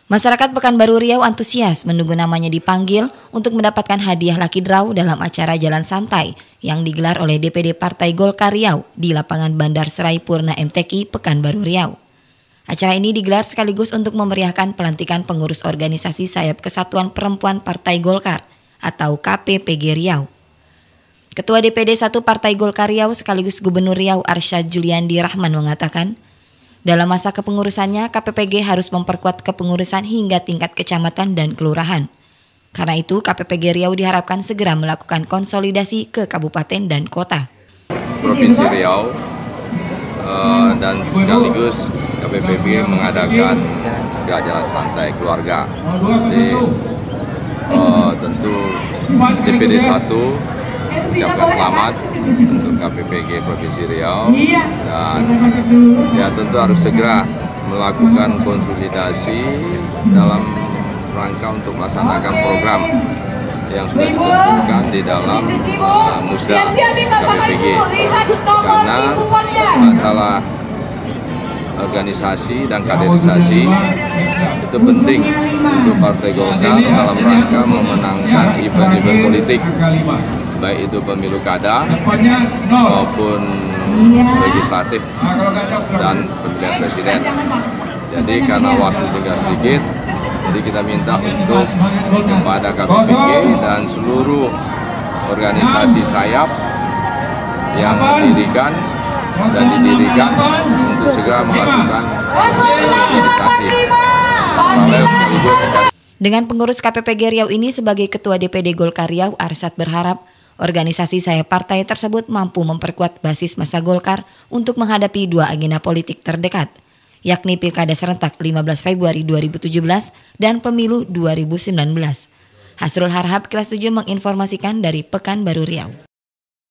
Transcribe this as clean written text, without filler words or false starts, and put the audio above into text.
Masyarakat Pekanbaru Riau antusias menunggu namanya dipanggil untuk mendapatkan hadiah Lucky Draw dalam acara Jalan Santai yang digelar oleh DPD Partai Golkar Riau di lapangan Bandar Serai Purna MTQ Pekanbaru Riau. Acara ini digelar sekaligus untuk memeriahkan pelantikan pengurus organisasi sayap Kesatuan Perempuan Partai Golkar atau KPPG Riau. Ketua DPD 1 Partai Golkar Riau sekaligus Gubernur Riau Arsyad Juliandi Rahman mengatakan, dalam masa kepengurusannya, KPPG harus memperkuat kepengurusan hingga tingkat kecamatan dan kelurahan. Karena itu, KPPG Riau diharapkan segera melakukan konsolidasi ke kabupaten dan kota. Provinsi Riau dan sekaligus KPPG mengadakan jalan santai keluarga. Jadi tentu DPD 1 ucapkan selamat untuk KPPG Provinsi Riau dan ya tentu harus segera melakukan konsolidasi dalam rangka untuk melaksanakan program yang sudah ditentukan di dalam Musda KPPG, karena masalah organisasi dan kaderisasi itu penting untuk Partai Golkar dalam rangka memenangkan event-event politik, baik itu pemilu kada maupun legislatif dan pemilihan presiden. Jadi karena waktu tinggal sedikit, jadi kita minta untuk kepada KPPG dan seluruh organisasi sayap yang mendirikan dan didirikan untuk segera melakukan organisasi paralel sekaligus. Dengan pengurus KPPG Riau ini sebagai Ketua DPD Golkar Riau, Arsyad berharap organisasi sayap partai tersebut mampu memperkuat basis massa Golkar untuk menghadapi dua agenda politik terdekat, yakni Pilkada serentak 15 Februari 2017 dan Pemilu 2019. Hasrul Harhab, Kelas 7 menginformasikan dari Pekanbaru Riau.